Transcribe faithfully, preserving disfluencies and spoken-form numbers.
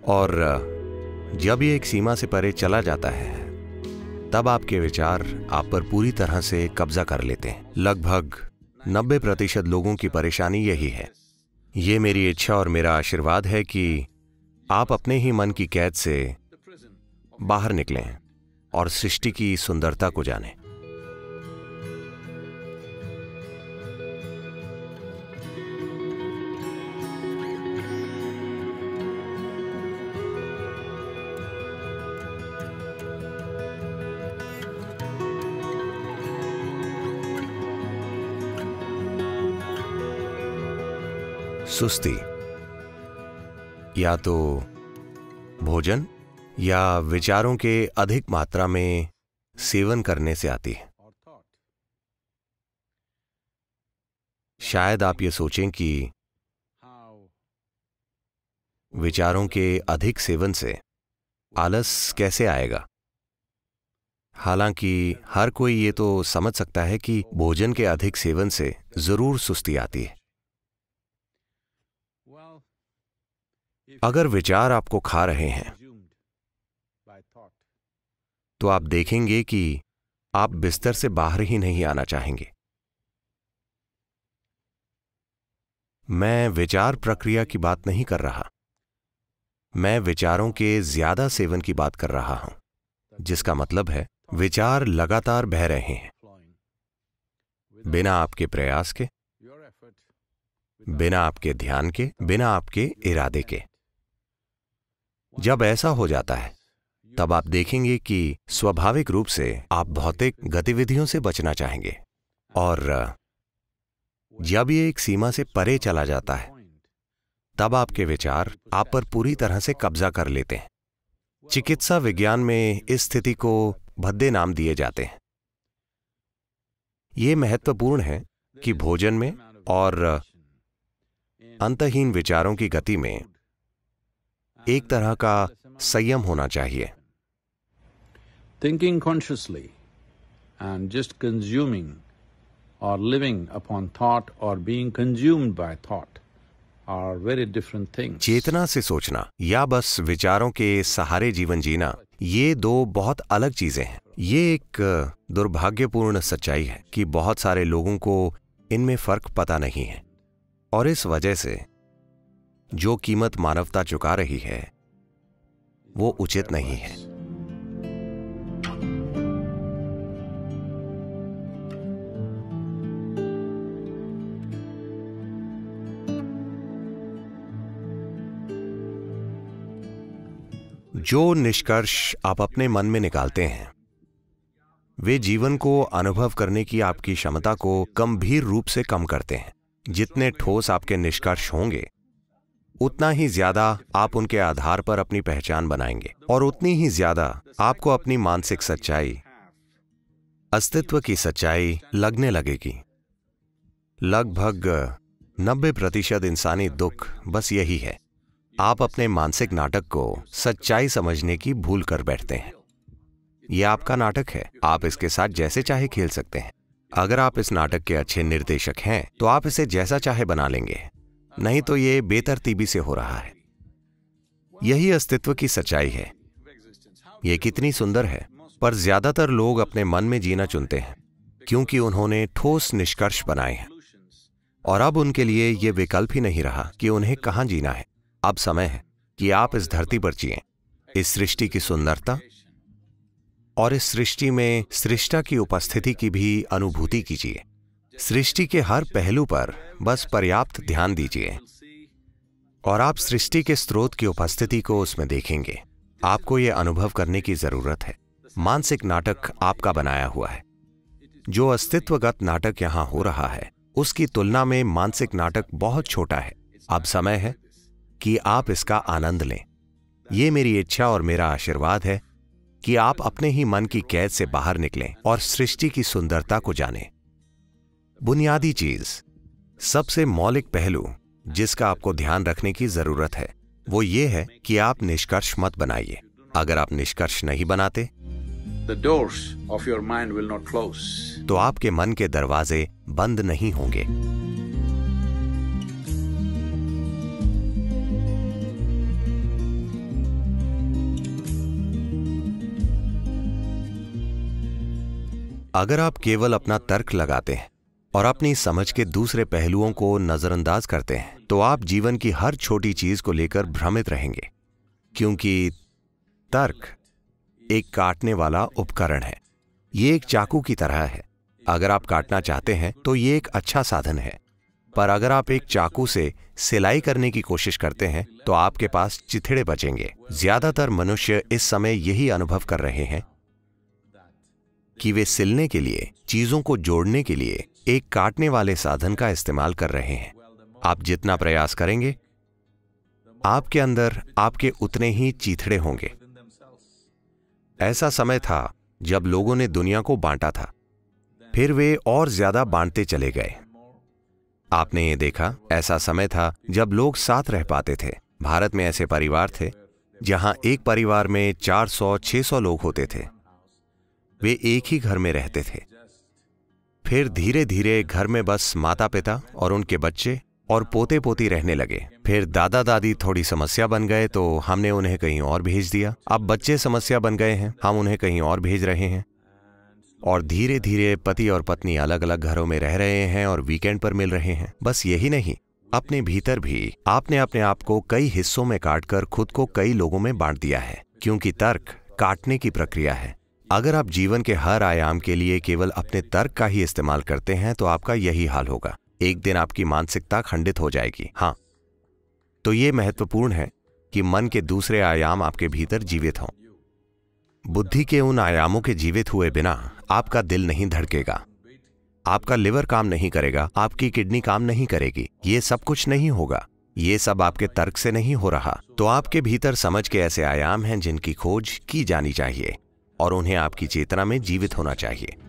और जब ये एक सीमा से परे चला जाता है तब आपके विचार आप पर पूरी तरह से कब्जा कर लेते हैं। लगभग नब्बे प्रतिशत लोगों की परेशानी यही है। ये मेरी इच्छा और मेरा आशीर्वाद है कि आप अपने ही मन की कैद से बाहर निकलें और सृष्टि की सुंदरता को जानें। सुस्ती या तो भोजन या विचारों के अधिक मात्रा में सेवन करने से आती है। शायद आप ये सोचें कि विचारों के अधिक सेवन से आलस कैसे आएगा। हालांकि हर कोई ये तो समझ सकता है कि भोजन के अधिक सेवन से जरूर सुस्ती आती है। अगर विचार आपको खा रहे हैं तो आप देखेंगे कि आप बिस्तर से बाहर ही नहीं आना चाहेंगे। मैं विचार प्रक्रिया की बात नहीं कर रहा, मैं विचारों के ज्यादा सेवन की बात कर रहा हूं, जिसका मतलब है विचार लगातार बह रहे हैं बिना आपके प्रयास के, बिना आपके ध्यान के, बिना आपके इरादे के। जब ऐसा हो जाता है तब आप देखेंगे कि स्वाभाविक रूप से आप भौतिक गतिविधियों से बचना चाहेंगे। और जब ये एक सीमा से परे चला जाता है तब आपके विचार आप पर पूरी तरह से कब्जा कर लेते हैं। चिकित्सा विज्ञान में इस स्थिति को भद्दे नाम दिए जाते हैं। यह महत्वपूर्ण है कि भोजन में और अंतहीन विचारों की गति में एक तरह का संयम होना चाहिए। Thinking consciously and just consuming or living upon thought or being consumed by thought are very different things. चेतना से सोचना या बस विचारों के सहारे जीवन जीना, ये दो बहुत अलग चीजें हैं। ये एक दुर्भाग्यपूर्ण सच्चाई है कि बहुत सारे लोगों को इनमें फर्क पता नहीं है और इस वजह से जो कीमत मानवता चुका रही है वो उचित नहीं है। जो निष्कर्ष आप अपने मन में निकालते हैं वे जीवन को अनुभव करने की आपकी क्षमता को गंभीर रूप से कम करते हैं। जितने ठोस आपके निष्कर्ष होंगे उतना ही ज्यादा आप उनके आधार पर अपनी पहचान बनाएंगे और उतनी ही ज्यादा आपको अपनी मानसिक सच्चाई, अस्तित्व की सच्चाई लगने लगेगी। लगभग नब्बे प्रतिशत इंसानी दुख बस यही है, आप अपने मानसिक नाटक को सच्चाई समझने की भूल कर बैठते हैं। यह आपका नाटक है, आप इसके साथ जैसे चाहे खेल सकते हैं। अगर आप इस नाटक के अच्छे निर्देशक हैं तो आप इसे जैसा चाहे बना लेंगे, नहीं तो ये बेतरतीबी से हो रहा है। यही अस्तित्व की सच्चाई है। ये कितनी सुंदर है, पर ज्यादातर लोग अपने मन में जीना चुनते हैं क्योंकि उन्होंने ठोस निष्कर्ष बनाए हैं और अब उनके लिए यह विकल्प ही नहीं रहा कि उन्हें कहां जीना है। अब समय है कि आप इस धरती पर जिएं, इस सृष्टि की सुंदरता और इस सृष्टि में सृष्टा की उपस्थिति की भी अनुभूति कीजिए। सृष्टि के हर पहलू पर बस पर्याप्त ध्यान दीजिए और आप सृष्टि के स्रोत की उपस्थिति को उसमें देखेंगे। आपको यह अनुभव करने की जरूरत है। मानसिक नाटक आपका बनाया हुआ है। जो अस्तित्वगत नाटक यहां हो रहा है उसकी तुलना में मानसिक नाटक बहुत छोटा है। अब समय है कि आप इसका आनंद लें। यह मेरी इच्छा और मेरा आशीर्वाद है कि आप अपने ही मन की कैद से बाहर निकलें और सृष्टि की सुंदरता को जानें। बुनियादी चीज, सबसे मौलिक पहलू जिसका आपको ध्यान रखने की जरूरत है वो ये है कि आप निष्कर्ष मत बनाइए। अगर आप निष्कर्ष नहीं बनाते The doors of your mind will not close. तो आपके मन के दरवाजे बंद नहीं होंगे। अगर आप केवल अपना तर्क लगाते हैं और अपनी समझ के दूसरे पहलुओं को नजरअंदाज करते हैं तो आप जीवन की हर छोटी चीज को लेकर भ्रमित रहेंगे, क्योंकि तर्क एक काटने वाला उपकरण है। ये एक चाकू की तरह है। अगर आप काटना चाहते हैं तो ये एक अच्छा साधन है, पर अगर आप एक चाकू से सिलाई करने की कोशिश करते हैं तो आपके पास चिथड़े बचेंगे। ज्यादातर मनुष्य इस समय यही अनुभव कर रहे हैं कि वे सिलने के लिए, चीजों को जोड़ने के लिए एक काटने वाले साधन का इस्तेमाल कर रहे हैं। आप जितना प्रयास करेंगे, आपके अंदर आपके उतने ही चीथड़े होंगे। ऐसा समय था जब लोगों ने दुनिया को बांटा था, फिर वे और ज्यादा बांटते चले गए। आपने ये देखा, ऐसा समय था जब लोग साथ रह पाते थे। भारत में ऐसे परिवार थे जहां एक परिवार में चार सौ छह सौ लोग होते थे। वे एक ही घर में रहते थे। फिर धीरे धीरे घर में बस माता पिता और उनके बच्चे और पोते पोती रहने लगे। फिर दादा दादी थोड़ी समस्या बन गए तो हमने उन्हें कहीं और भेज दिया। अब बच्चे समस्या बन गए हैं, हम उन्हें कहीं और भेज रहे हैं। और धीरे धीरे पति और पत्नी अलग अलग घरों में रह रहे हैं और वीकेंड पर मिल रहे हैं। बस यही नहीं, अपने भीतर भी आपने अपने आप को कई हिस्सों में काटकर खुद को कई लोगों में बांट दिया है, क्योंकि तर्क काटने की प्रक्रिया है। अगर आप जीवन के हर आयाम के लिए केवल अपने तर्क का ही इस्तेमाल करते हैं तो आपका यही हाल होगा। एक दिन आपकी मानसिकता खंडित हो जाएगी। हाँ, तो ये महत्वपूर्ण है कि मन के दूसरे आयाम आपके भीतर जीवित हों। बुद्धि के उन आयामों के जीवित हुए बिना आपका दिल नहीं धड़केगा, आपका लिवर काम नहीं करेगा, आपकी किडनी काम नहीं करेगी। ये सब कुछ नहीं होगा। ये सब आपके तर्क से नहीं हो रहा। तो आपके भीतर समझ के ऐसे आयाम हैं जिनकी खोज की जानी चाहिए और उन्हें आपकी चेतना में जीवित होना चाहिए।